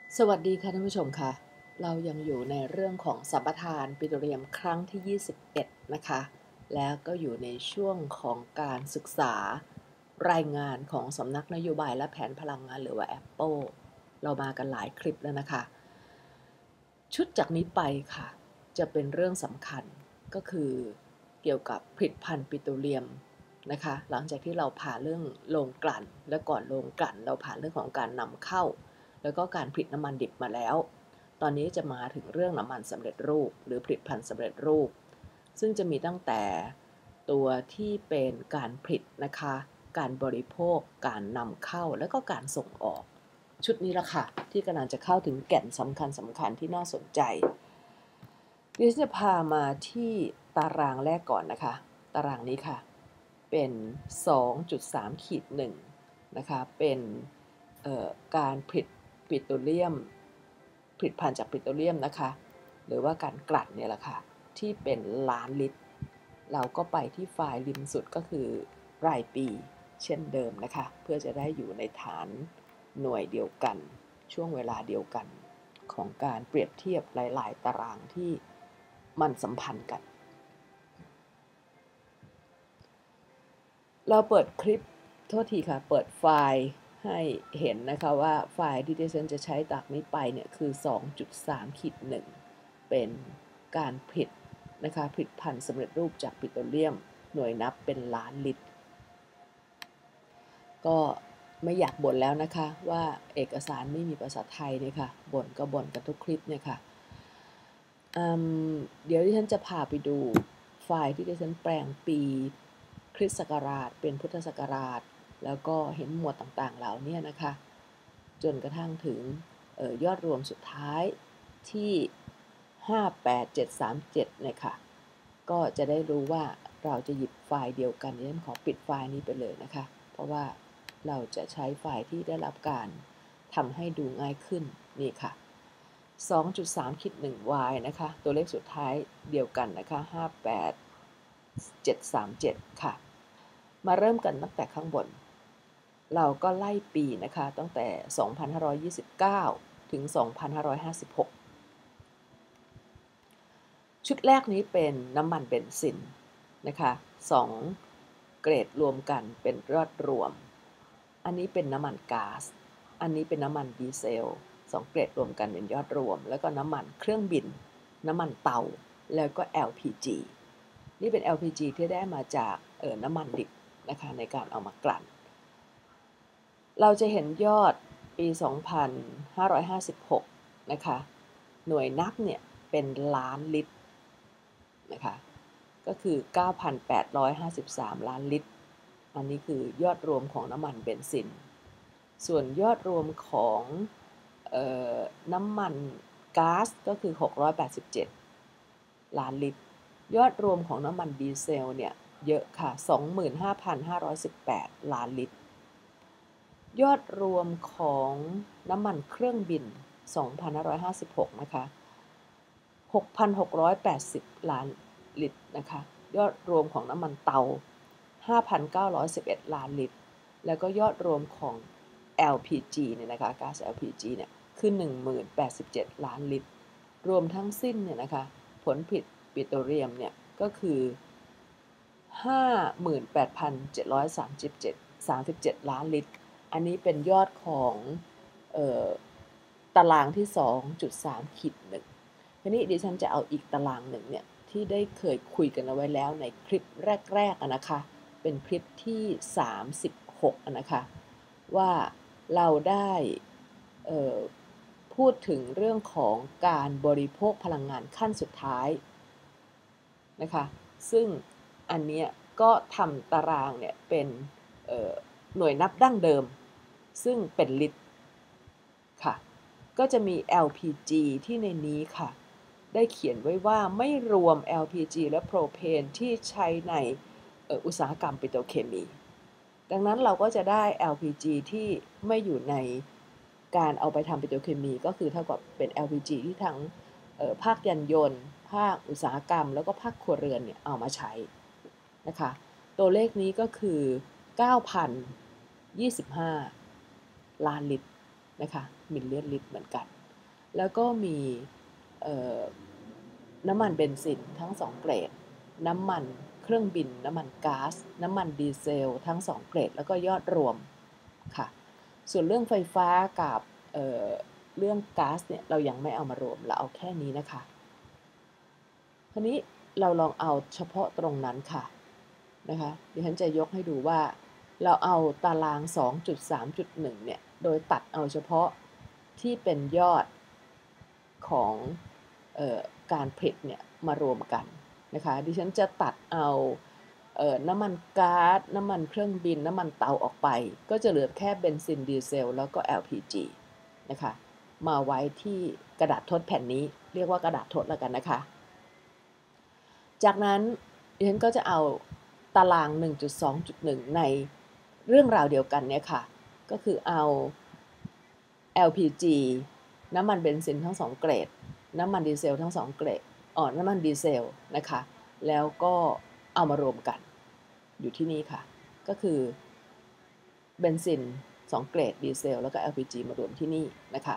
สวัสดีค่ะท่านผู้ชมค่ะเรายังอยู่ในเรื่องของสัมปทานปิโตรเลียมครั้งที่21นะคะแล้วก็อยู่ในช่วงของการศึกษารายงานของสำนักนโยบายและแผนพลังงานหรือว่า Apple เรามากันหลายคลิปแล้วนะคะชุดจากนี้ไปค่ะจะเป็นเรื่องสำคัญก็คือเกี่ยวกับผลิตภัณฑ์ปิโตรเลียมนะคะหลังจากที่เราผ่านเรื่องโรงกลั่นและก่อนโรงกลั่นเราผ่านเรื่องของการนำเข้าแล้วก็การผลิตน้ำมันดิบมาแล้วตอนนี้จะมาถึงเรื่องน้ำมันสำเร็จรูปหรือผลิตภัณฑ์สำเร็จรูปซึ่งจะมีตั้งแต่ตัวที่เป็นการผลิตนะคะการบริโภคการนำเข้าและก็การส่งออกชุดนี้ละค่ะที่กำลังจะเข้าถึงแก่นสำคัญที่น่าสนใจดิฉันจะพามาที่ตารางแรกก่อนนะคะตารางนี้ค่ะเป็น 2.3 ขีด1นะคะเป็นการผลิตปิโตรเลียมผลิตภัณฑ์จากปิโตรเลียมนะคะหรือว่าการกลั่นเนี่ยแหละค่ะที่เป็นล้านลิตรเราก็ไปที่ไฟล์ริมสุดก็คือรายปีเช่นเดิมนะคะเพื่อจะได้อยู่ในฐานหน่วยเดียวกันช่วงเวลาเดียวกันของการเปรียบเทียบหลายๆตารางที่มันสัมพันธ์กันเราเปิดคลิปโทษทีค่ะเปิดไฟล์ให้เห็นนะคะว่าไฟล์ที่ดิฉันจะใช้จากนี้ไปเนี่ยคือ 2.3 ขีด 1เป็นการผลิตนะคะผลิตภัณฑ์สำเร็จรูปจากปิโตรเลียมหน่วยนับเป็นล้านลิตรก็ไม่อยากบ่นแล้วนะคะว่าเอกสารไม่มีภาษาไทยเนี่ยค่ะบ่นก็บ่นกันทุกคลิปเนี่ยค่ะเดี๋ยวดิฉันจะพาไปดูไฟล์ที่ดิฉันแปลงปีคริสต์ศักราชเป็นพุทธศักราชแล้วก็เห็นหมวดต่างๆเหล่านี้นะคะจนกระทั่งถึงยอดรวมสุดท้ายที่58737เนี่ยค่ะก็จะได้รู้ว่าเราจะหยิบไฟล์เดียวกันดิฉันขอปิดไฟล์นี้ไปเลยนะคะเพราะว่าเราจะใช้ไฟล์ที่ได้รับการทำให้ดูง่ายขึ้นนี่ค่ะ2.3 ขีด 1y นะคะตัวเลขสุดท้ายเดียวกันนะคะ58737ค่ะมาเริ่มกันตั้งแต่ข้างบนเราก็ไล่ปีนะคะตั้งแต่2529ถึง2556ชุดแรกนี้เป็นน้ำมันเบนซินนะคะ2เกรดรวมกันเป็นยอดรวมอันนี้เป็นน้ำมันก๊าซอันนี้เป็นน้ำมันดีเซล2เกรดรวมกันเป็นยอดรวมแล้วก็น้ำมันเครื่องบินน้ำมันเตาแล้วก็ LPG นี่เป็น LPG ที่ได้มาจากน้ำมันดิบนะคะในการเอามากลั่นเราจะเห็นยอดปี2556นะคะหน่วยนับเนี่ยเป็นล้านลิตรนะคะก็คือ 9,853 ล้านลิตรอันนี้คือยอดรวมของน้ำมันเบนซินส่วนยอดรวมของน้ำมันก๊าซก็คือ687ล้านลิตรยอดรวมของน้ำมันดีเซลเนี่ยเยอะค่ะ 25,518 ล้านลิตรยอดรวมของน้ำมันเครื่องบิน2556นะคะ6,680 ล้านลิตรนะคะยอดรวมของน้ำมันเตา5,911 ล้านลิตรแล้วก็ยอดรวมของ LPG เนี่ยนะคะก๊าซ LPG เนี่ยคือ10,087 ล้านลิตรรวมทั้งสิ้นเนี่ยนะคะผลผลิตปิโตรเลียมเนี่ยก็คือ58,737 ล้านลิตรอันนี้เป็นยอดของตารางที่ 2.3 ขีด 1ทีนี้ดิฉันจะเอาอีกตารางหนึ่งเนี่ยที่ได้เคยคุยกันเอาไว้แล้วในคลิปแรกๆนะคะเป็นคลิปที่36นะคะว่าเราได้พูดถึงเรื่องของการบริโภคพลังงานขั้นสุดท้ายนะคะซึ่งอันนี้ก็ทำตารางเนี่ยเป็นหน่วยนับดั้งเดิมซึ่งเป็นลิตรค่ะก็จะมี LPG ที่ในนี้ค่ะได้เขียนไว้ว่าไม่รวม LPG และโพรเพนที่ใช้ในอุตสาหกรรมปิโตรเคมีดังนั้นเราก็จะได้ LPG ที่ไม่อยู่ในการเอาไปทำปิโตรเคมีก็คือเท่ากับเป็น LPG ที่ทั้งภาคยานยนต์ภาคอุตสาหกรรมแล้วก็ภาคครัวเรือนเนี่ยเอามาใช้นะคะตัวเลขนี้ก็คือ 9,025 ล้านลิตรนะคะมิลเลียนลิตรเหมือนกันแล้วก็มีน้ำมันเบนซินทั้ง2เกรดน้ำมันเครื่องบินน้ำมันก๊าซน้ำมันดีเซลทั้ง2เกรดแล้วก็ยอดรวมค่ะส่วนเรื่องไฟฟ้ากับเรื่องก๊าซเนี่ยเรายังไม่เอามารวมเราเอาแค่นี้นะคะคราวนี้เราลองเอาเฉพาะตรงนั้นค่ะนะคะดิฉันจะยกให้ดูว่าเราเอาตาราง 2.3.1 เนี่ยโดยตัดเอาเฉพาะที่เป็นยอดของการผลิตเนี่ยมารวมกันนะคะดิฉันจะตัดเอาน้ำมันก๊าซน้ำมันเครื่องบินน้ำมันเตาออกไปก็จะเหลือแค่เบนซินดีเซลแล้วก็ LPG นะคะมาไว้ที่กระดาษทดแผ่นนี้เรียกว่ากระดาษทดแล้วกันนะคะจากนั้นดิฉันก็จะเอาตาราง 1.2.1 ในเรื่องราวเดียวกันเนี่ยค่ะก็คือเอา LPG น้ำมันเบนซินทั้ง2เกรดน้ำมันดีเซลทั้ง2เกรดน้ำมันดีเซลนะคะแล้วก็เอามารวมกันอยู่ที่นี่ค่ะก็คือเบนซิน2เกรดดีเซลแล้วก็ LPG มารวมที่นี่นะคะ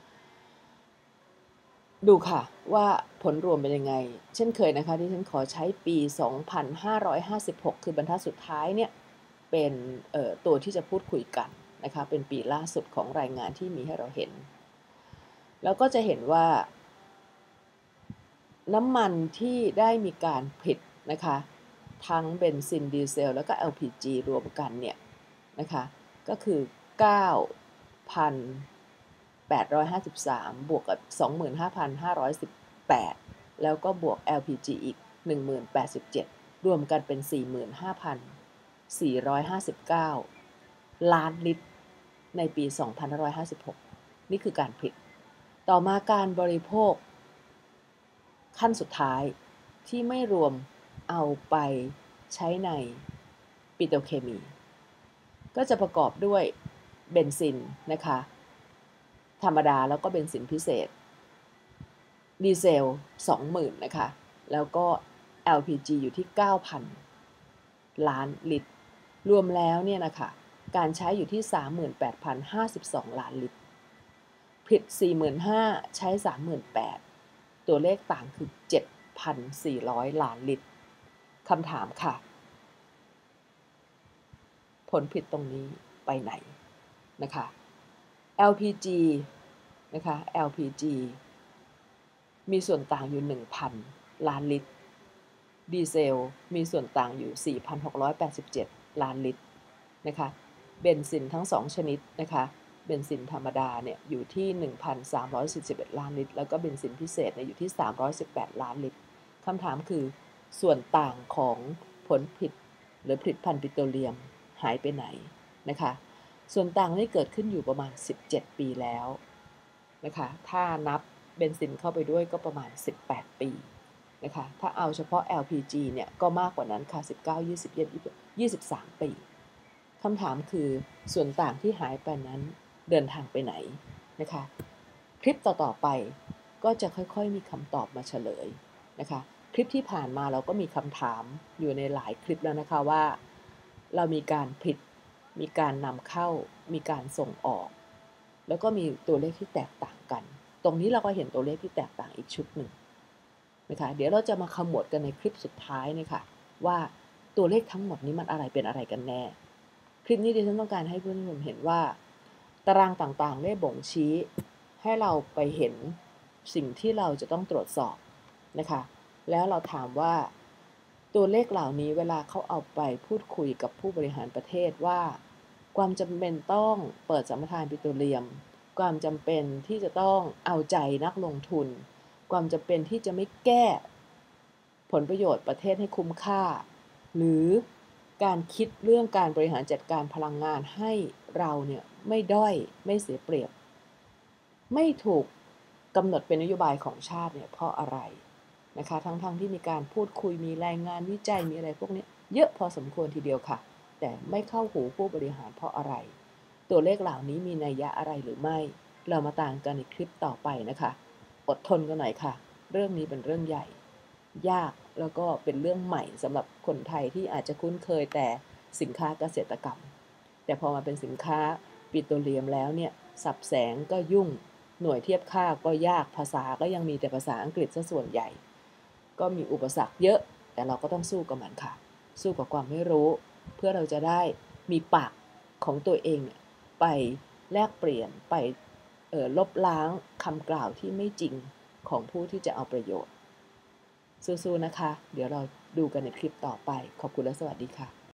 ดูค่ะว่าผลรวมเป็นยังไงเช่นเคยนะคะที่ฉันขอใช้ปี 2556 คือบรรทัดสุดท้ายเนี่ยเป็นตัวที่จะพูดคุยกันนะคะเป็นปีล่าสุดของรายงานที่มีให้เราเห็นแล้วก็จะเห็นว่าน้ำมันที่ได้มีการผลิตนะคะทั้งเบนซินดีเซลแล้วก็ LPG รวมกันเนี่ยนะคะก็คือ 9,853 บวกกับ 25,518 แล้วก็บวก LPG อีก 10,087 รวมกันเป็น 45,459 ล้านลิตรในปี 2556 นี่คือการผลิตต่อมาการบริโภคขั้นสุดท้ายที่ไม่รวมเอาไปใช้ในปิโตรเคมีก็จะประกอบด้วยเบนซินนะคะธรรมดาแล้วก็เบนซินพิเศษดีเซล 20,000 นะคะแล้วก็ LPG อยู่ที่ 9,000 ล้านลิตรรวมแล้วเนี่ยนะคะการใช้อยู่ที่ 38,052 ล้านลิตรผิด 45,000 ใช้ 38,000 ตัวเลขต่างคือ 7,400 ล้านลิตรคำถามค่ะผลผิดตรงนี้ไปไหนนะคะ LPG นะคะ LPG มีส่วนต่างอยู่ 1,000 ล้านลิตรดีเซลมีส่วนต่างอยู่ 4,687 ล้านลิตรนะคะเบนซินทั้ง2ชนิดนะคะเบนซินธรรมดาเนี่ยอยู่ที่ 1,341 ล้านลิตรแล้วก็เบนซินพิเศษเนี่ยอยู่ที่ 318 ล้านลิตรคำถามคือส่วนต่างของผลผลิตหรือผลิตภัณฑ์ปิโตรเลียมหายไปไหนนะคะส่วนต่างนี่เกิดขึ้นอยู่ประมาณ17 ปีแล้วนะคะถ้านับเบนซินเข้าไปด้วยก็ประมาณ18 ปีนะคะถ้าเอาเฉพาะ LPG เนี่ยก็มากกว่านั้นค่ะ19 20 23 ปีคำถามคือส่วนต่างที่หายไปนั้นเดินทางไปไหนนะคะคลิปต่อๆไปก็จะค่อยๆมีคำตอบมาเฉลยนะคะคลิปที่ผ่านมาเราก็มีคำถามอยู่ในหลายคลิปแล้วนะคะว่าเรามีการผลิตมีการนำเข้ามีการส่งออกแล้วก็มีตัวเลขที่แตกต่างกันตรงนี้เราก็เห็นตัวเลขที่แตกต่างอีกชุดหนึ่งนะคะเดี๋ยวเราจะมาขมวดกันในคลิปสุดท้ายนะคะว่าตัวเลขทั้งหมดนี้มันอะไรเป็นอะไรกันแน่คลิปนี้ดิฉันต้องการให้เพื่อนๆเห็นว่าตารางต่างๆได้บ่งชี้ให้เราไปเห็นสิ่งที่เราจะต้องตรวจสอบนะคะแล้วเราถามว่าตัวเลขเหล่านี้เวลาเขาเอาไปพูดคุยกับผู้บริหารประเทศว่าความจำเป็นต้องเปิดสัมปทานปิโตรเลียมความจำเป็นที่จะต้องเอาใจนักลงทุนความจำเป็นที่จะไม่แก้ผลประโยชน์ประเทศให้คุ้มค่าหรือการคิดเรื่องการบริหารจัดการพลังงานให้เราเนี่ยไม่ด้อยไม่เสียเปรียบไม่ถูกกำหนดเป็นนโยบายของชาติเนี่ยเพราะอะไรนะคะทั้งที่มีการพูดคุยมีรายงานวิจัยมีอะไรพวกนี้เยอะพอสมควรทีเดียวค่ะแต่ไม่เข้าหูผู้บริหารเพราะอะไรตัวเลขเหล่านี้มีนัยยะอะไรหรือไม่เรามาตามกันในคลิปต่อไปนะคะอดทนกันหน่อยค่ะเรื่องนี้เป็นเรื่องใหญ่ยากแล้วก็เป็นเรื่องใหม่สำหรับคนไทยที่อาจจะคุ้นเคยแต่สินค้าเกษตรกรรมแต่พอมาเป็นสินค้าปิโตรเลียมแล้วเนี่ยสับแสงก็ยุ่งหน่วยเทียบค่าก็ยากภาษาก็ยังมีแต่ภาษาอังกฤษซะส่วนใหญ่ก็มีอุปสรรคเยอะแต่เราก็ต้องสู้กับมันค่ะสู้กับความไม่รู้เพื่อเราจะได้มีปากของตัวเองไปแลกเปลี่ยนไปลบล้างคำกล่าวที่ไม่จริงของผู้ที่จะเอาประโยชน์สู้ๆนะคะเดี๋ยวเราดูกันในคลิปต่อไปขอบคุณและสวัสดีค่ะ